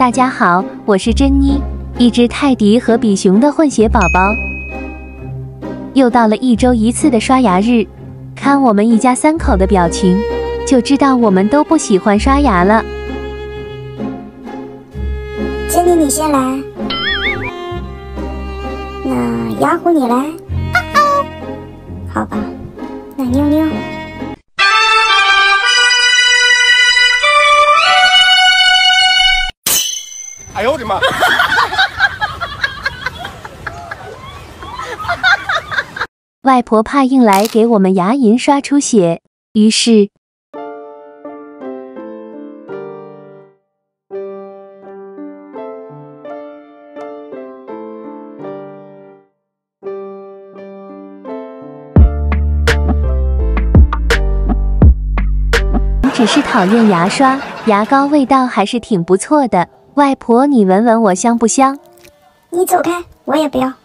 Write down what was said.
大家好，我是珍妮，一只泰迪和比熊的混血宝宝。又到了1周1次的刷牙日，看我们一家3口的表情，就知道我们都不喜欢刷牙了。 珍妮，你先来。那雅虎你来。好吧，那妞妞。 哎呦我的妈！ 外婆怕硬来给我们牙龈刷出血，于是只是讨厌牙刷，牙膏味道还是挺不错的。外婆，你闻闻我香不香？ 你走开，我也不要。